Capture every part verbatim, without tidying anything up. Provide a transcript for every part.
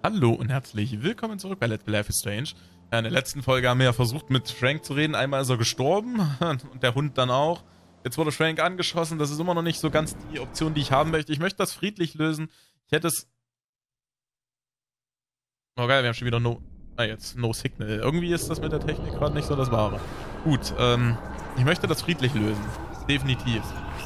Hallo und herzlich willkommen zurück bei Let's Play Life is Strange. Ja, in der letzten Folge haben wir ja versucht mit Frank zu reden. Einmal ist er gestorben und der Hund dann auch. Jetzt wurde Frank angeschossen. Das ist immer noch nicht so ganz die Option, die ich haben möchte. Ich möchte das friedlich lösen. Ich hätte es... Oh geil, wir haben schon wieder No... Ah, jetzt No Signal. Irgendwie ist das mit der Technik gerade nicht so das Wahre. Gut, ähm... ich möchte das friedlich lösen. Definitiv.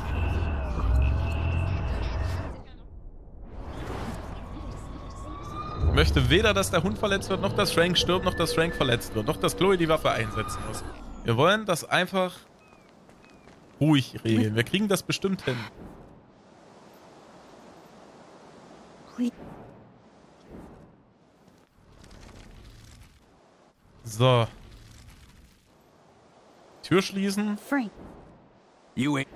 Ich möchte weder, dass der Hund verletzt wird, noch dass Frank stirbt, noch dass Frank verletzt wird, noch dass Chloe die Waffe einsetzen muss. Wir wollen das einfach ruhig regeln. Wir kriegen das bestimmt hin. So. Tür schließen. Frank. You ain't.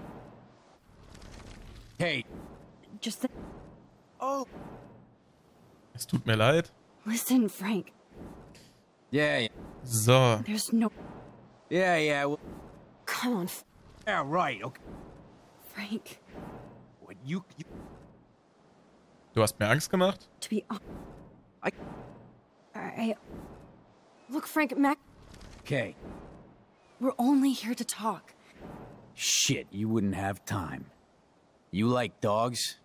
Hey. Just the... Oh. Es tut mir leid. Listen, Frank. Yeah, yeah. So. There's no... Yeah, yeah. Well, Come on, yeah, right. Okay. Frank. What you, you? Du hast mir Angst gemacht? To be honest... I. I... Look, Frank, Mac... Okay. We're only here to talk. Shit, you wouldn't have time. You like dogs?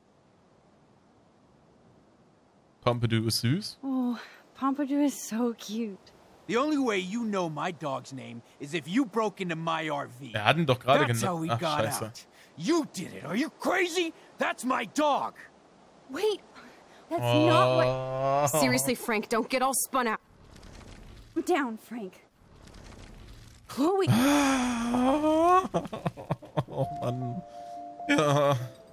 Pompidou ist süß. Oh, Pompidou is so cute. The only way you know my dog's name is if you broke into my R V. Er hat ihn doch gerade That's how genannt. we Ach, got scheiße. out. You did it. Are you crazy? That's my dog. Wait, that's Oh. not what... Seriously, Frank, don't get all spun out. Calm down, Frank. Chloe... Oh Mann. Ja.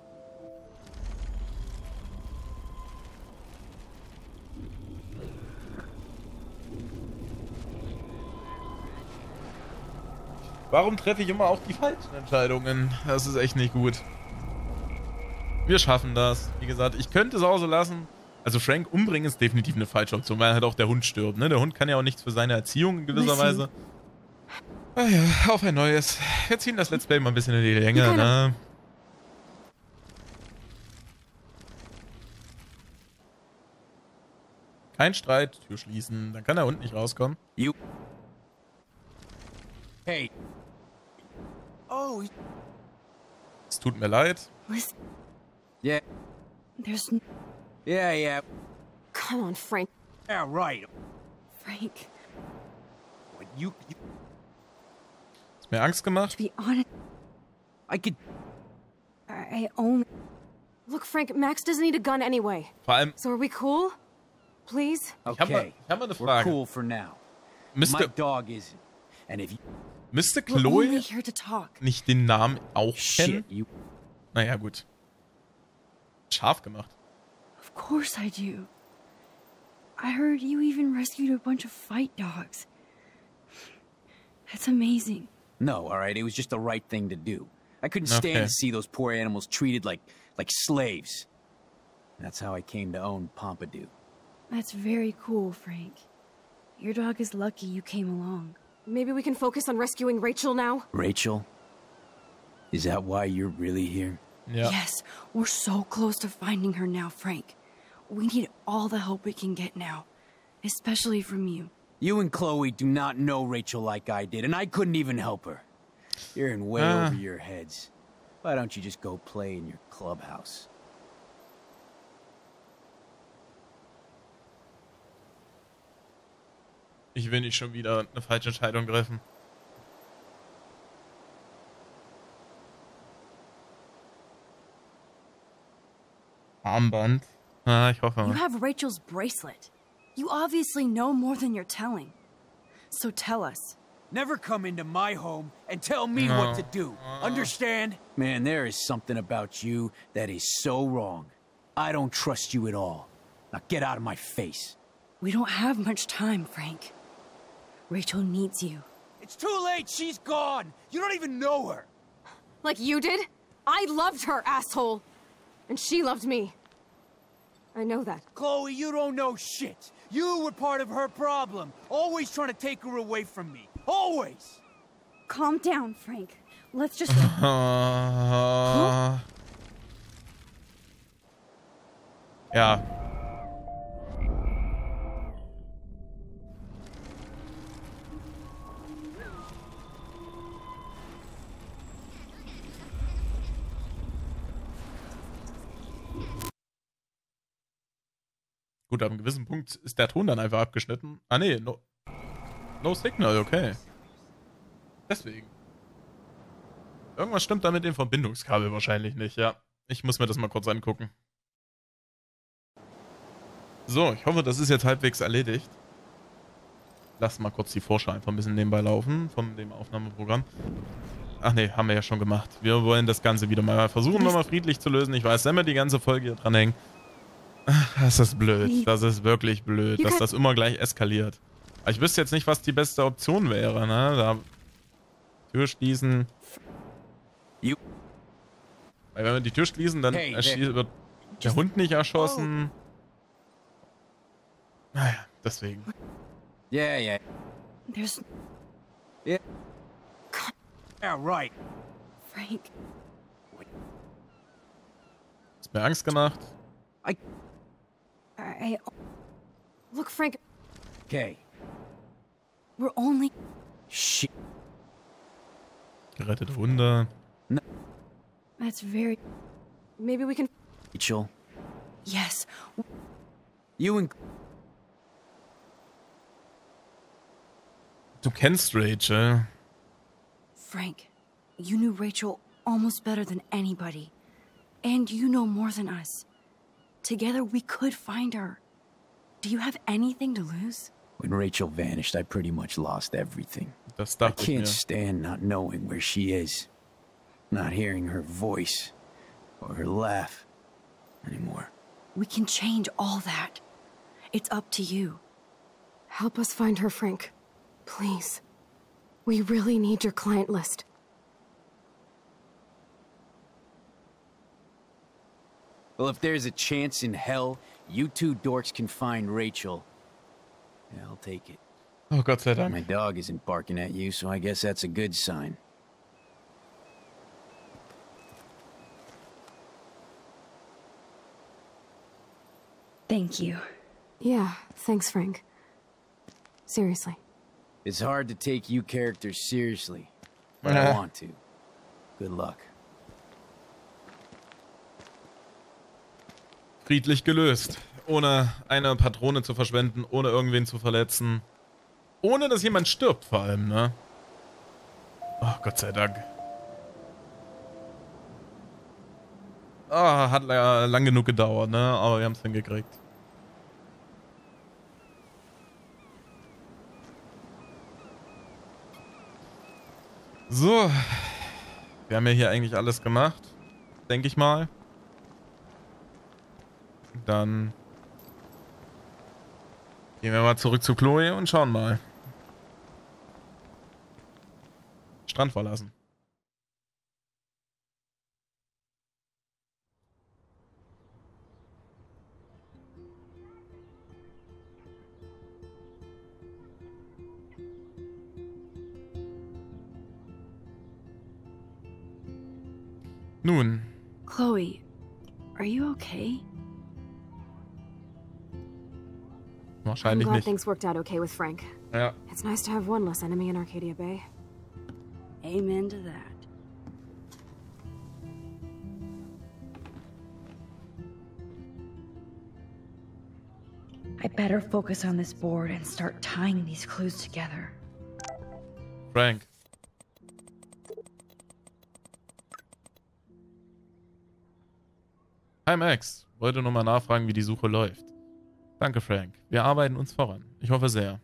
Warum treffe ich immer auch die falschen Entscheidungen? Das ist echt nicht gut. Wir schaffen das. Wie gesagt, ich könnte es auch so lassen. Also Frank umbringen ist definitiv eine falsche Option, weil halt auch der Hund stirbt. Ne? Der Hund kann ja auch nichts für seine Erziehung in gewisser Weise. Ah ja, auf ein neues. Wir ziehen das Let's Play mal ein bisschen in die Länge. Ne? Kein Streit, Tür schließen. Dann kann der Hund nicht rauskommen. You. Hey. Oh. Es tut mir leid. Listen, Yeah. there's no... Yeah, yeah. Come on, Frank. Yeah, right. Frank, What you, you? Hast mir Angst gemacht? to be honest, I could. I I only... Look, Frank, Max doesn't need a gun anyway. Vor allem, So are we cool? Please? ich habe mal, Okay. ich hab mal eine We're Frage. cool for now. My Müsste, dog isn't. And if you. müsste we're only Chloe here to talk. nicht den Namen auch kennen? Shit, you. Naja, gut. Scharf gemacht. Of course I do. I heard you even rescued a bunch of fight dogs. That's amazing. No, all right. It was just the right thing to do. I couldn't stand Okay. to see those poor animals treated like like slaves. That's how I came to own Pompidou. That's very cool, Frank. Your dog is lucky you came along. Maybe we can focus on rescuing Rachel now? Rachel, is that why you're really here? Ja. Yes, we're so close to finding her now, Frank. We need all the help we can get now. Especially from you. You and Chloe do not know Rachel like I did, and I couldn't even help her. You're in way Ah. over your heads. Why don't you just go play in your clubhouse? Ich will nicht schon wieder eine falsche Entscheidung treffen. Armband. Ah, ich hoffe You mal. have Rachel's bracelet. You obviously know more than you're telling. So tell us. Never come into my home and tell me No. what to do. Understand? Man, there is something about you that is so wrong. I don't trust you at all. Now get out of my face. We don't have much time, Frank. Rachel needs you. It's too late. She's gone. You don't even know her. Like you did? I loved her, asshole! And she loved me. I know that. Chloe, you don't know shit. You were part of her problem. Always trying to take her away from me. Always. Calm down, Frank. Let's just... Ah. Ja. Gut, ab einem gewissen Punkt ist der Ton dann einfach abgeschnitten. Ah, nee, no, no Signal, okay. Deswegen. Irgendwas stimmt da mit dem Verbindungskabel wahrscheinlich nicht, ja. Ich muss mir das mal kurz angucken. So, ich hoffe, das ist jetzt halbwegs erledigt. Lass mal kurz die Vorschau einfach ein bisschen nebenbei laufen von dem Aufnahmeprogramm. Ach nee, haben wir ja schon gemacht. Wir wollen das Ganze wieder mal versuchen, nochmal friedlich zu lösen. Ich weiß, wenn wir die ganze Folge hier dranhängen. Das ist blöd. Das ist wirklich blöd, dass das immer gleich eskaliert. Aber ich wüsste jetzt nicht, was die beste Option wäre, ne? Da Tür schließen. Weil wenn wir die Tür schließen, dann Hey, wird der Hund nicht erschossen. Naja, deswegen. Yeah, yeah. There's Yeah. Yeah, right. Frank. Hast mir Angst gemacht. I... I. Look, Frank, Okay. We're only. Shit. Gerettete Hunde. That's very. maybe we can... Rachel, Yes. you and... Du kennst Rachel. Frank, you knew Rachel almost better than anybody. And you know more than us. Together we could find her. Do you have anything to lose? When Rachel vanished, I pretty much lost everything. Das I dachte ich can't mir. stand not knowing where she is. Not hearing her voice. Or her laugh. Anymore. We can change all that. It's up to you. Help us find her, Frank. Please. We really need your client list. Well, if there's a chance in hell, you two dorks can find Rachel. Yeah, I'll take it. Oh Gott sei My Dank. dog isn't barking at you, so I guess that's a good sign. Thank you. Yeah, thanks, Frank. Seriously. It's hard to take you characters seriously, but I want to. Good luck. Friedlich gelöst. Ohne eine Patrone zu verschwenden, ohne irgendwen zu verletzen. Ohne, dass jemand stirbt vor allem, ne? Oh, Gott sei Dank. Ah, hat la- lang genug gedauert, ne? Aber wir haben es hingekriegt. So. Wir haben ja hier eigentlich alles gemacht. Denke ich mal. Dann gehen wir mal zurück zu Chloe und schauen mal. Strand verlassen. Nun, Chloe, are you okay? I'm wahrscheinlich glad nicht. things worked out okay with Frank. Ja. It's nice to have one less enemy in Arcadia Bay. Amen to that. I better focus on this board and start tying these clues together. Frank. Hi Max. Wollte nur mal nachfragen, wie die Suche läuft. Danke, Frank. Wir arbeiten uns voran. Ich hoffe sehr.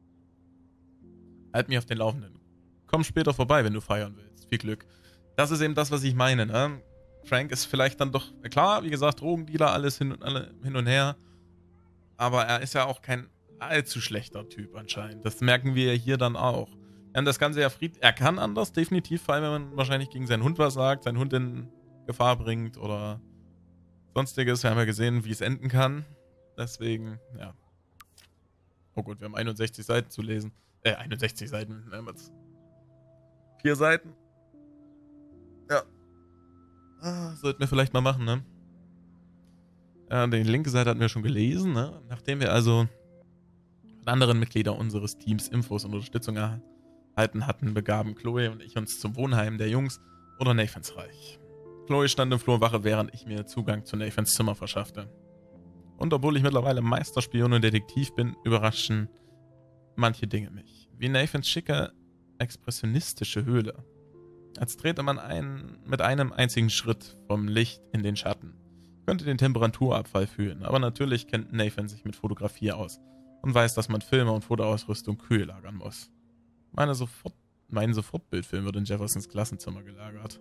Halt mich auf den Laufenden. Komm später vorbei, wenn du feiern willst. Viel Glück. Das ist eben das, was ich meine, ne? Frank ist vielleicht dann doch, klar, wie gesagt, Drogendealer, alles hin und, alle, hin und her. Aber er ist ja auch kein allzu schlechter Typ anscheinend. Das merken wir ja hier dann auch. Wir haben das Ganze ja friedlich. Er kann anders, definitiv, vor allem wenn man wahrscheinlich gegen seinen Hund was sagt, seinen Hund in Gefahr bringt oder sonstiges. Wir haben ja gesehen, wie es enden kann. Deswegen, ja. Oh gut, wir haben einundsechzig Seiten zu lesen. Äh, einundsechzig Seiten. Wir haben jetzt vier Seiten. Ja. Ah, sollten wir vielleicht mal machen, ne? Ja, die linke Seite hatten wir schon gelesen, ne? Nachdem wir also von anderen Mitgliedern unseres Teams Infos und Unterstützung erhalten hatten, begaben Chloe und ich uns zum Wohnheim der Jungs oder Nathans Reich. Chloe stand im Flur Wache, während ich mir Zugang zu Nathans Zimmer verschaffte. Und obwohl ich mittlerweile Meisterspion und Detektiv bin, überraschen manche Dinge mich. Wie Nathans schicke, expressionistische Höhle. Als trete man ein, mit einem einzigen Schritt vom Licht in den Schatten. Ich könnte den Temperaturabfall fühlen, aber natürlich kennt Nathan sich mit Fotografie aus und weiß, dass man Filme und Fotoausrüstung kühl lagern muss. Meine Sofort, mein Sofortbildfilm wird in Jeffersons Klassenzimmer gelagert.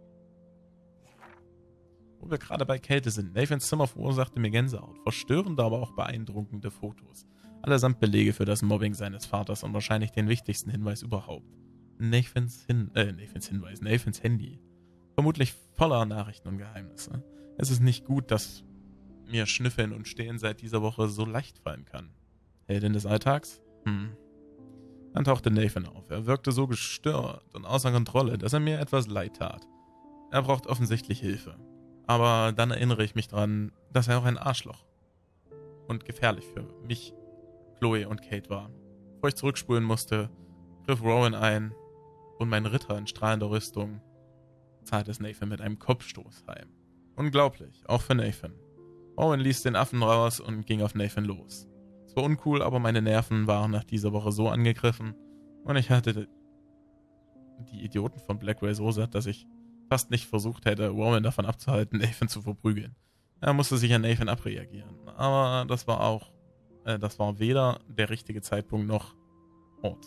Wo wir gerade bei Kälte sind. Nathans Zimmer verursachte mir Gänsehaut. Verstörende, aber auch beeindruckende Fotos. Allesamt Belege für das Mobbing seines Vaters und wahrscheinlich den wichtigsten Hinweis überhaupt. Nathans, Hin äh, Nathans Hinweis, Nathans Handy. Vermutlich voller Nachrichten und Geheimnisse. Es ist nicht gut, dass mir Schnüffeln und Stehlen seit dieser Woche so leicht fallen kann. Heldin des Alltags? Hm. Dann tauchte Nathan auf. Er wirkte so gestört und außer Kontrolle, dass er mir etwas leid tat. Er braucht offensichtlich Hilfe. Aber dann erinnere ich mich daran, dass er auch ein Arschloch und gefährlich für mich, Chloe und Kate war. Bevor ich zurückspulen musste, griff Rowan ein und mein Ritter in strahlender Rüstung zahlte es Nathan mit einem Kopfstoß heim. Unglaublich, auch für Nathan. Rowan ließ den Affen raus und ging auf Nathan los. Es war uncool, aber meine Nerven waren nach dieser Woche so angegriffen und ich hatte die Idioten von Blackway so satt, dass ich fast nicht versucht hätte, Rowan davon abzuhalten, Nathan zu verprügeln. Er musste sich an Nathan abreagieren, aber das war auch, äh, das war weder der richtige Zeitpunkt noch Ort.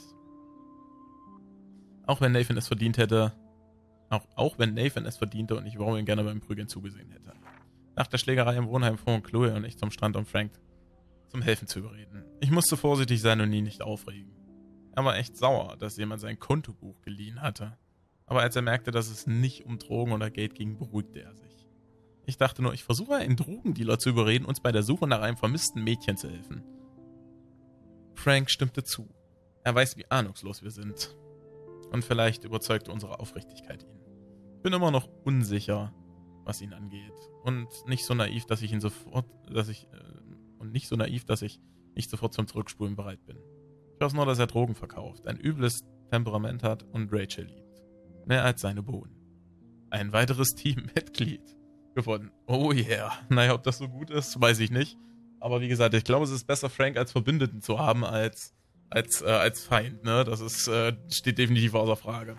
Auch wenn Nathan es verdient hätte, auch, auch wenn Nathan es verdiente und ich Rowan gerne beim Prügeln zugesehen hätte. Nach der Schlägerei im Wohnheim fuhren Chloe und ich zum Strand, um Frank zum Helfen zu überreden. Ich musste vorsichtig sein und ihn nicht aufregen. Er war echt sauer, dass jemand sein Kontobuch geliehen hatte. Aber als er merkte, dass es nicht um Drogen oder Geld ging, beruhigte er sich. Ich dachte nur, ich versuche einen Drogendealer zu überreden, uns bei der Suche nach einem vermissten Mädchen zu helfen. Frank stimmte zu. Er weiß, wie ahnungslos wir sind. Und vielleicht überzeugte unsere Aufrichtigkeit ihn. Ich bin immer noch unsicher, was ihn angeht. Und nicht so naiv, dass ich ihn sofort, dass ich, äh, und nicht so naiv, dass ich nicht sofort zum Zurückspulen bereit bin. Ich weiß nur, dass er Drogen verkauft, ein übles Temperament hat und Rachel liebt. Mehr als seine Bohnen. Ein weiteres Teammitglied gefunden. Oh yeah. Naja, ob das so gut ist, weiß ich nicht. Aber wie gesagt, ich glaube, es ist besser, Frank als Verbündeten zu haben, als, als, äh, als Feind. Ne? Das ist, äh, steht definitiv außer Frage.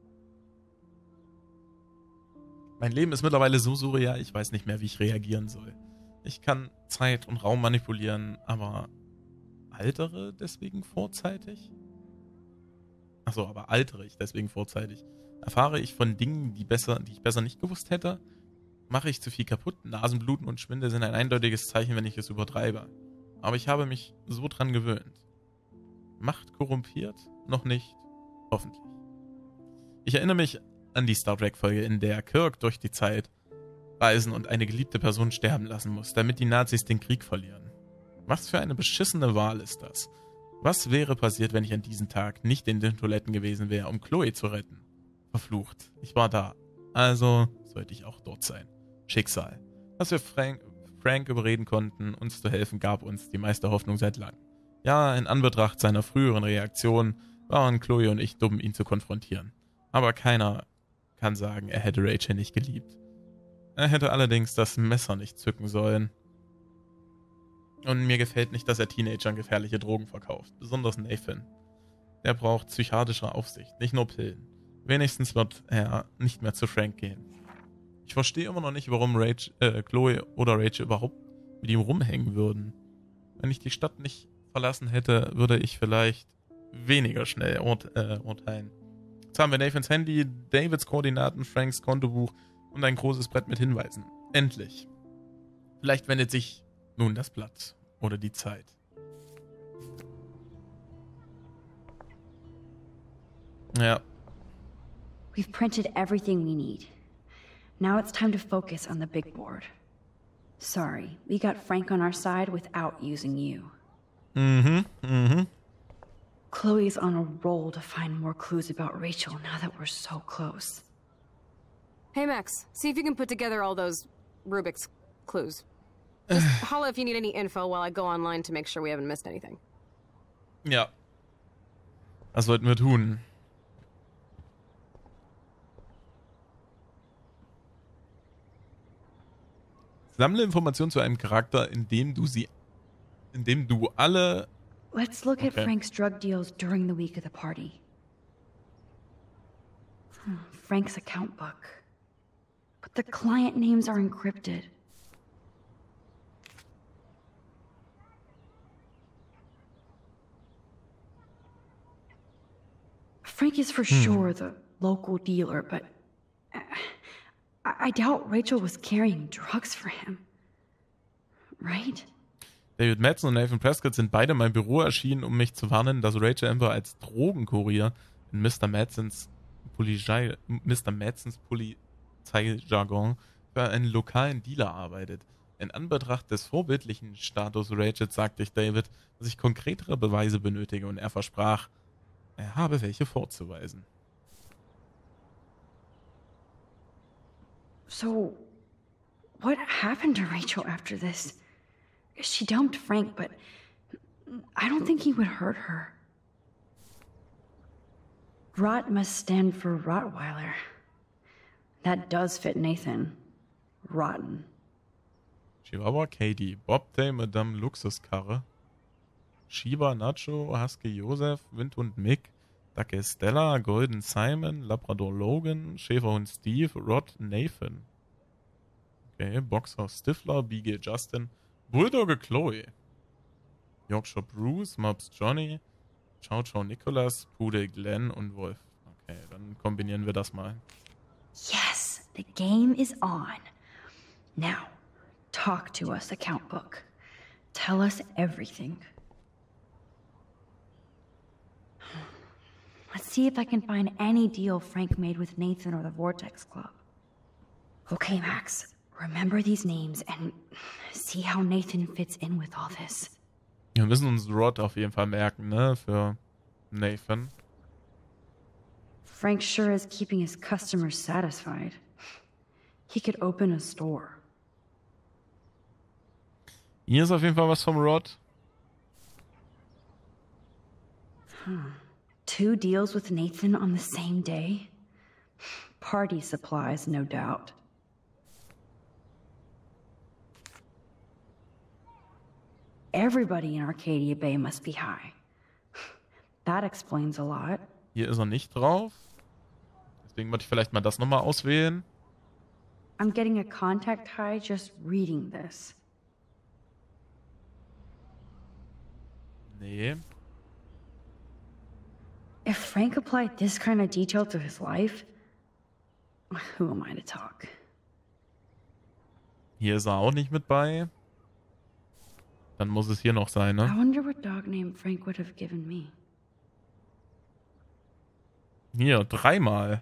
Mein Leben ist mittlerweile so surreal, ich weiß nicht mehr, wie ich reagieren soll. Ich kann Zeit und Raum manipulieren, aber altere deswegen vorzeitig? Achso, aber altere ich deswegen vorzeitig? Erfahre ich von Dingen, die, besser, die ich besser nicht gewusst hätte? Mache ich zu viel kaputt? Nasenbluten und Schwindel sind ein eindeutiges Zeichen, wenn ich es übertreibe. Aber ich habe mich so dran gewöhnt. Macht korrumpiert? Noch nicht. Hoffentlich. Ich erinnere mich an die Star Trek-Folge, in der Kirk durch die Zeit reisen und eine geliebte Person sterben lassen muss, damit die Nazis den Krieg verlieren. Was für eine beschissene Wahl ist das? Was wäre passiert, wenn ich an diesem Tag nicht in den Toiletten gewesen wäre, um Chloe zu retten? Verflucht. Ich war da. Also sollte ich auch dort sein. Schicksal. Dass wir Frank, Frank überreden konnten, uns zu helfen, gab uns die meiste Hoffnung seit langem. Ja, in Anbetracht seiner früheren Reaktion waren Chloe und ich dumm, ihn zu konfrontieren. Aber keiner kann sagen, er hätte Rachel nicht geliebt. Er hätte allerdings das Messer nicht zücken sollen. Und mir gefällt nicht, dass er Teenagern gefährliche Drogen verkauft. Besonders Nathan. Der braucht psychiatrische Aufsicht, nicht nur Pillen. Wenigstens wird er nicht mehr zu Frank gehen. Ich verstehe immer noch nicht, warum Rachel, äh, Chloe oder Rachel überhaupt mit ihm rumhängen würden. Wenn ich die Stadt nicht verlassen hätte, würde ich vielleicht weniger schnell urt, äh, urteilen. Jetzt haben wir Nathans Handy, Davids Koordinaten, Franks Kontobuch und ein großes Brett mit Hinweisen. Endlich. Vielleicht wendet sich nun das Blatt oder die Zeit. Ja. We've printed everything we need. Now it's time to focus on the big board. Sorry, we got Frank on our side without using you. Mhm, mhm. Chloe's on a roll to find more clues about Rachel now that we're so close. Hey Max, see if you can put together all those Rubik's clues. Just holla if you need any info while I go online to make sure we haven't missed anything. Ja. Was sollten wir tun? Sammle Informationen zu einem Charakter, indem du sie, indem du alle... Let's look at Okay. Frank's drug deals during the week of the party. Hmm, Frank's account book. But the client names are encrypted. Frank is for sure the local dealer, but uh, I, I doubt Rachel was carrying drugs for him. Right? David Madsen und Nathan Prescott sind beide in mein Büro erschienen, um mich zu warnen, dass Rachel Amber als Drogenkurier in Mister Madsens Polizei, Mister Madsens Polizeijargon für einen lokalen Dealer arbeitet. In Anbetracht des vorbildlichen Status Rachels sagte ich David, dass ich konkretere Beweise benötige, und er versprach, er habe welche vorzuweisen. So, what happened to Rachel after this? She dumped Frank, but I don't think he would hurt her. Rot must stand for Rottweiler. That does fit Nathan. Rotten. Chihuahua Katie, Bobtail Madame Luxuskarre, Shiba Nacho, Husky Joseph, Windhund Mick, Dacke Stella, Golden Simon, Labrador Logan, Schäferhund Steve, Rod Nathan. Okay, Boxer Stifler, Beagle Justin, Bulldogge Chloe, Yorkshire Bruce, Mops Johnny, Chow Chow Nicholas, Pudel Glenn und Wolf. Okay, dann kombinieren wir das mal. Yes, the game is on. Now, talk to us, account book. Tell us everything. Let's see if I can find any deal Frank made with Nathan or the Vortex Club. Okay, Max, remember these names and see how Nathan fits in with all this. Wir müssen uns Rod auf jeden Fall merken, ne, für Nathan. Frank sure is keeping his customers satisfied. He could open a store. Hier ist auf jeden Fall was vom Rod. Two deals with Nathan on the same day? Party supplies, no doubt. Everybody in Arcadia Bay must be high. That explains a lot. Hier ist er nicht drauf. Deswegen wollte ich vielleicht mal das nochmal auswählen. I'm getting a contact high just reading this. Nee. If Frank applied this kind of detail to his life, who am I to talk? Hier ist er auch nicht mit bei. Dann muss es hier noch sein, I ne? wonder what dog name Frank would have given me. Hier, dreimal.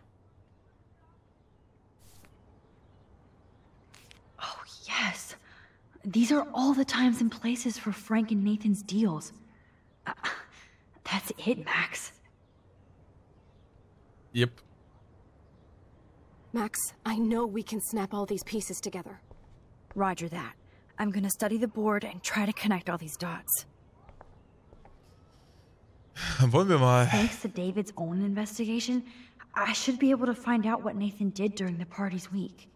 Oh, yes. These are all the times and places for Frank and Nathan's deals. Uh, that's it, Max. Yep. Max, I know we can snap all these pieces together. Roger that. I'm gonna study the board and try to connect all these dots. Dann wollen wir mal. Thanks to David's own investigation, I should be able to find out what Nathan did during the party's week.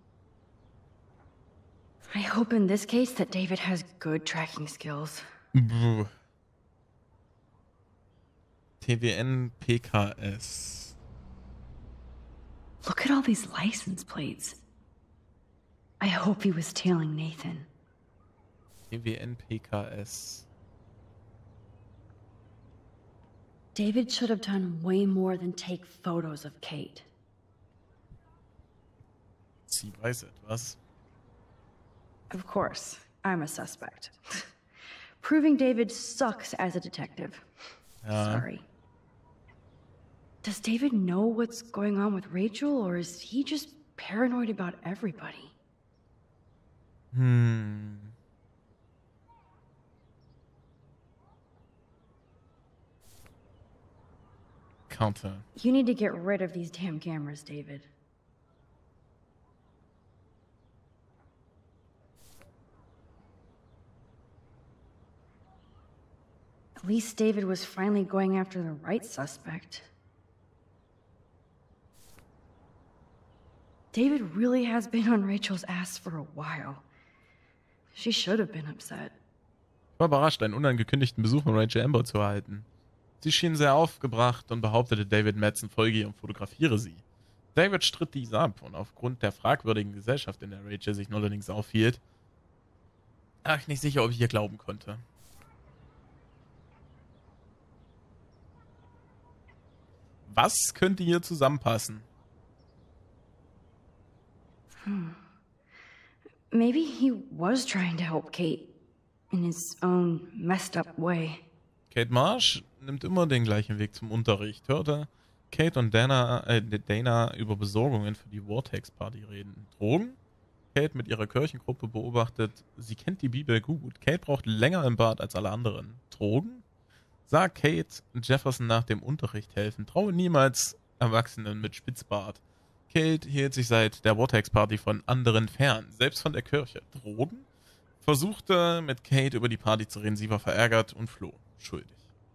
I hope in this case that David has good tracking skills. Buh. T W N P K S. Look at all these license plates. I hope he was tailing Nathan. T W N P K S. David should have done way more than take photos of Kate. Sie weiß etwas. Of course, I'm a suspect. Proving David sucks as a detective. Ja. Sorry. Does David know what's going on with Rachel, or is he just paranoid about everybody? Hm. Counter. You need to get rid of these damn cameras, David. At least David was finally going after the right suspect. David really has been on Rachel's ass for a while. She should have been upset. Ich war überrascht, einen unangekündigten Besuch von Rachel Amber zu erhalten. Sie schien sehr aufgebracht und behauptete, David Madsen folge ihr und fotografiere sie. David stritt dies ab und aufgrund der fragwürdigen Gesellschaft, in der Rachel sich allerdings aufhielt, war ich nicht sicher, ob ich ihr glauben konnte. Was könnte hier zusammenpassen? Hmm. Maybe he was trying to help Kate in his own messed up way. Kate Marsh nimmt immer den gleichen Weg zum Unterricht. Hörte Kate und Dana, äh, Dana über Besorgungen für die Vortex-Party reden. Drogen? Kate mit ihrer Kirchengruppe beobachtet, sie kennt die Bibel gut. Kate braucht länger im Bad als alle anderen. Drogen? Sah Kate Jefferson nach dem Unterricht helfen. Traue niemals Erwachsenen mit Spitzbart. Kate hielt sich seit der Vortex-Party von anderen fern, selbst von der Kirche. Drogen? Versuchte mit Kate über die Party zu reden, sie war verärgert und floh. Schuldig.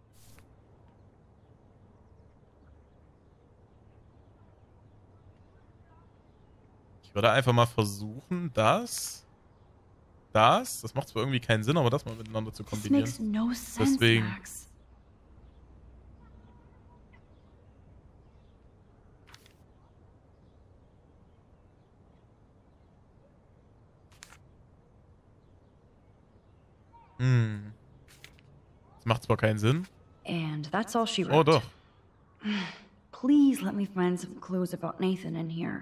Ich würde einfach mal versuchen, das, das, das macht zwar irgendwie keinen Sinn, aber das mal miteinander zu This kombinieren. makes no sense, Deswegen. Max. Hm. Das macht zwar keinen Sinn. And that's all she wrote. Oh doch. Please let me find some clues about Nathan in here.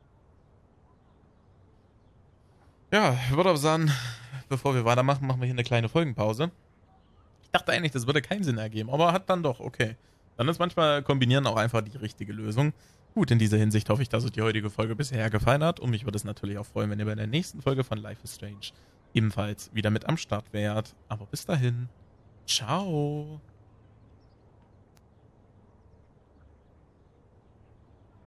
Ja, ich würde aber sagen, bevor wir weitermachen, machen wir hier eine kleine Folgenpause. Ich dachte eigentlich, das würde keinen Sinn ergeben, aber hat dann doch, okay. Dann ist manchmal Kombinieren auch einfach die richtige Lösung. Gut, in dieser Hinsicht hoffe ich, dass euch die heutige Folge bisher gefallen hat und mich würde es natürlich auch freuen, wenn ihr bei der nächsten Folge von Life is Strange ebenfalls wieder mit am Start wärt. Aber bis dahin, ciao!